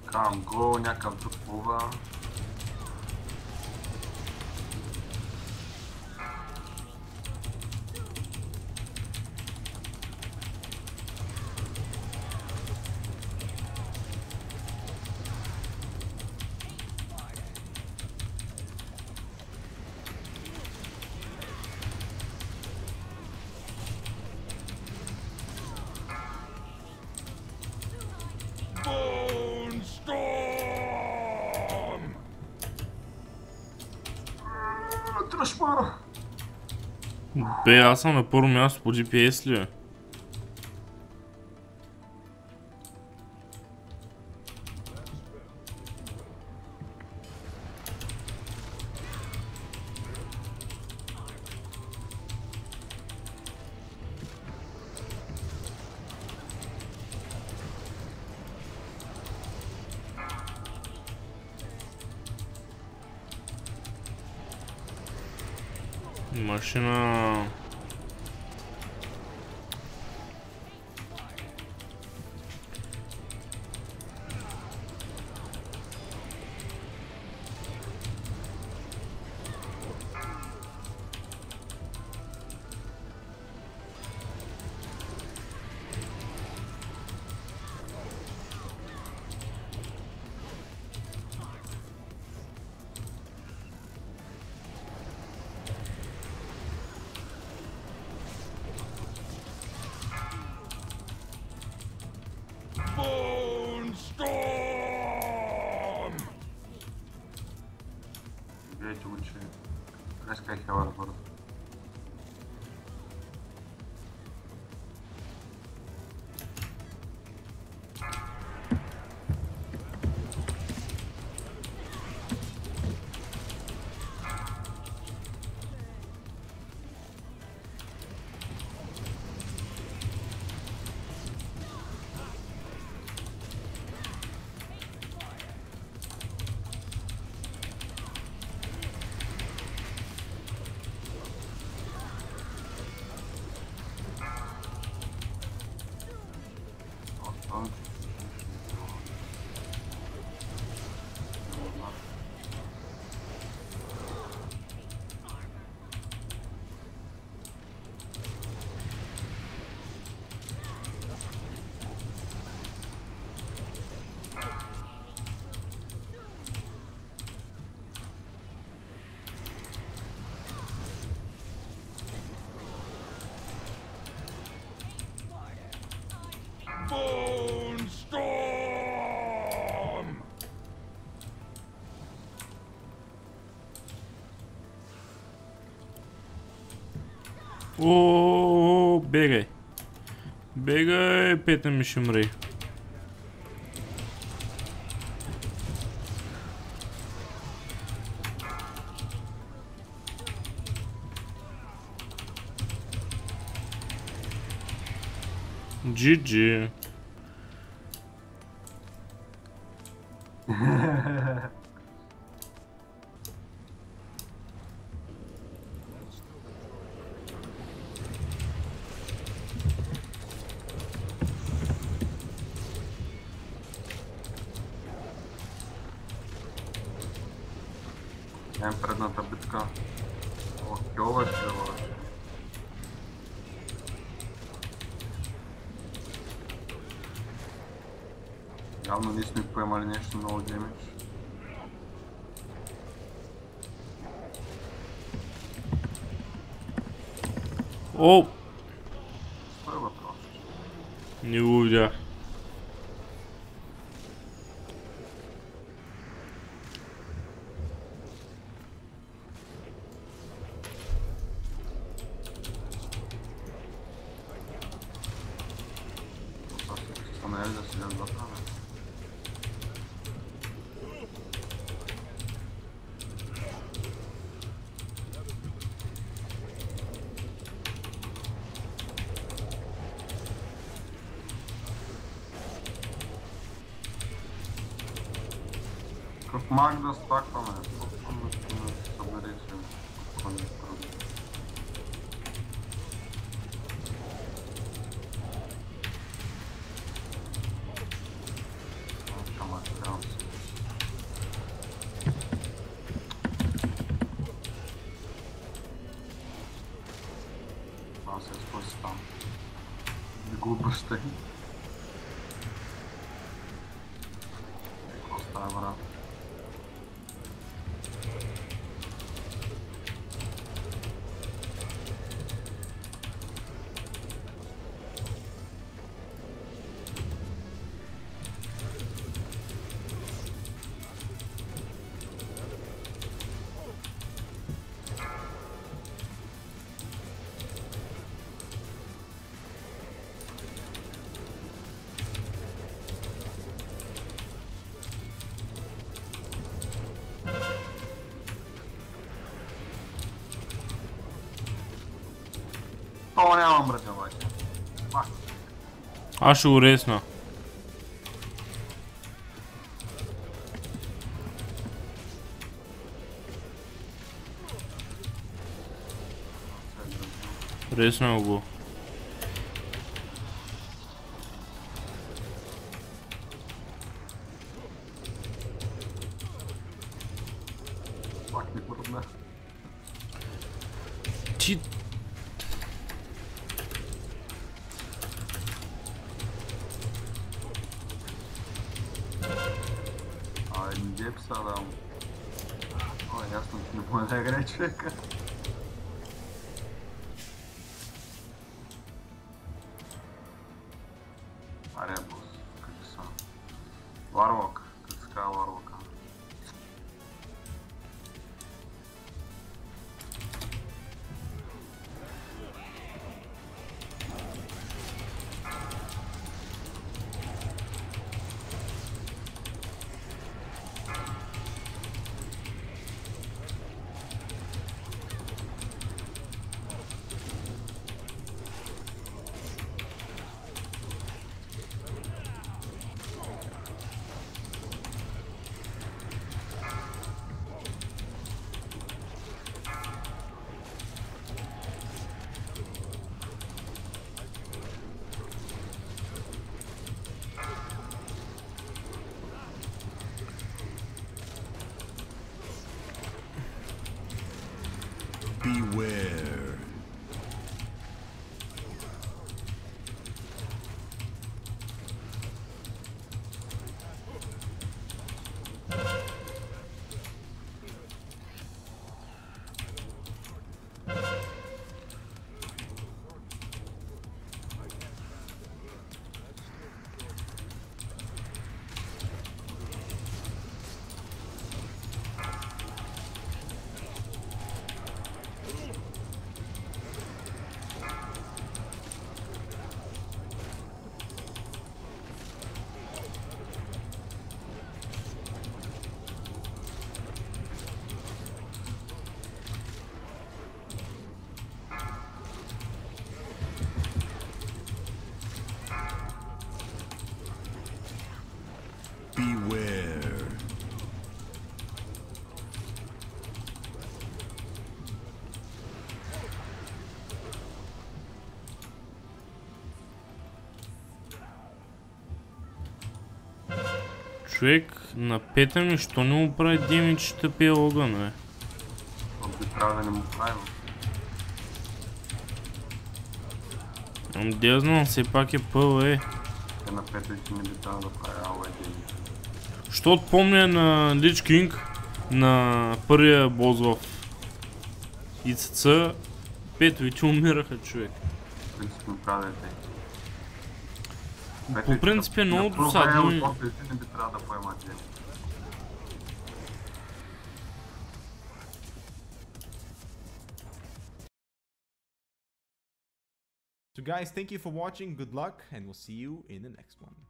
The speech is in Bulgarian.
Кам гол, някакъв друг плува. Тръжма! Бе, аз съм на първо място по GPS ли? Машина. Гледайте го, че днеска е хела да бързо. О, бегай. Бегай, петна ми ще мръй. GG. Предната битка. Охилва ще бъде. Явно ние сме поемали нещо много демидж. О! Стой въпрос. Не го видях. Да си да направя. Какъв маг да стакваме? Просто ще ме събери си. Ама трябва глупости. Какво става, брат? Това нямам мръдя, обаче. Аз ще го ресна. Ресна го. Пак ми породна. Ти... Не геп са дам. Ясно, че не може да играе човека. Аребус, какви са? Варлок, как се казва Варлока? Beware. Beware. Човек, напета ми, що не му прави демидж тъпия огън, бе? Това би трябва да не му правим. Де я знам, все пак е ПВЕ. Те на петък не би трябва да прави АОЕ. Щото помня на Лич Кинг, на първия бос в ИЦЦ, петовите умираха, човек. В принцип му правят те. По принцип е много досадно. Не би трябва да поемат те. So guys, thank you for watching, good luck, and we'll see you in the next one.